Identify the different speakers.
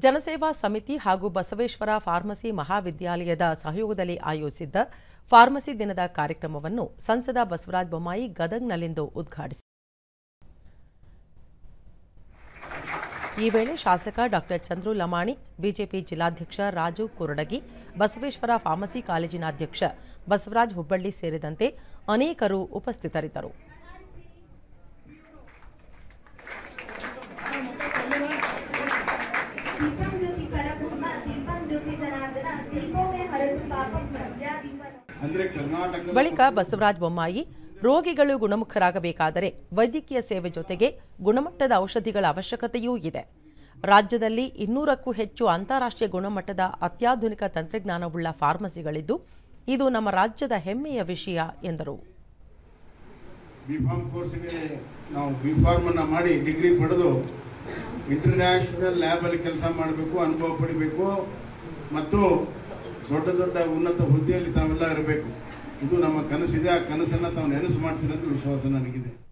Speaker 1: ಜನಸೇವಾ ಸಮಿತಿ ಹಾಗೂ ಬಸವೇಶ್ವರ ಫಾರ್ಮಸಿ ಮಹಾವಿದ್ಯಾಲಯದ ಸಹಯೋಗದಲ್ಲಿ ಆಯೋಜಿಸಿದ್ದ ಫಾರ್ಮಸಿ ದಿನದ ಕಾರ್ಯಕ್ರಮವನ್ನು ಸಂಸದ ಬಸವರಾಜ ಬೊಮ್ಮಾಯಿ ಗದಗ್ನಲ್ಲಿಂದು ಉದ್ಘಾಟಿಸಿದರು. ಈ ವೇಳೆ ಶಾಸಕ ಡಾ ಚಂದ್ರು ಲಮಾಣಿ, ಬಿಜೆಪಿ ಜಿಲ್ಲಾಧ್ಯಕ್ಷ ರಾಜು ಕುರಡಗಿ, ಬಸವೇಶ್ವರ ಫಾರ್ಮಸಿ ಕಾಲೇಜಿನ ಅಧ್ಯಕ್ಷ ಬಸವರಾಜ ಹುಬ್ಬಳ್ಳಿ ಸೇರಿದಂತೆ ಅನೇಕರು ಉಪಸ್ಥಿತರಿದ್ದರು. ಬಳಿಕ ಬಸವರಾಜ ಬೊಮ್ಮಾಯಿ, ರೋಗಿಗಳು ಗುಣಮುಖರಾಗಬೇಕಾದರೆ ವೈದ್ಯಕೀಯ ಸೇವೆ ಜೊತೆಗೆ ಗುಣಮಟ್ಟದ ಔಷಧಿಗಳ ಅವಶ್ಯಕತೆಯೂ ಇದೆ. ರಾಜ್ಯದಲ್ಲಿ 200ಕ್ಕೂ ಹೆಚ್ಚು ಅಂತಾರಾಷ್ಟ್ರೀಯ ಗುಣಮಟ್ಟದ ಅತ್ಯಾಧುನಿಕ ತಂತ್ರಜ್ಞಾನವುಳ್ಳ ಫಾರ್ಮಸಿಗಳಿದ್ದು, ಇದು ನಮ್ಮ ರಾಜ್ಯದ ಹೆಮ್ಮೆಯ ವಿಷಯ ಎಂದರು.
Speaker 2: ಬಿಫಾರ್ಮ್ ಕೋರ್ಸ್ಗೆ ನಾವು ಬಿಫಾರ್ಮ್ ಅನ್ನು ಮಾಡಿ ಡಿಗ್ರಿ ಪಡೆದು ಇಂಟರ್ನ್ಯಾಷನಲ್ ಲ್ಯಾಬ್ ಅಲ್ಲಿ ಕೆಲಸ ಮಾಡಬೇಕು, ಅನುಭವ ಪಡಿಬೇಕು ಮತ್ತು ದೊಡ್ಡ ದೊಡ್ಡ ಉನ್ನತ ಹುದ್ದೆಯಲ್ಲಿ ತಾವೆಲ್ಲ ಇರಬೇಕು. ಇದು ನಮ್ಮ ಕನಸಿದೆ. ಆ ಕನಸನ್ನು ತಾವು ನೆನಸು ಮಾಡ್ತೀರಿ ಅಂತ ವಿಶ್ವಾಸ ನನಗಿದೆ.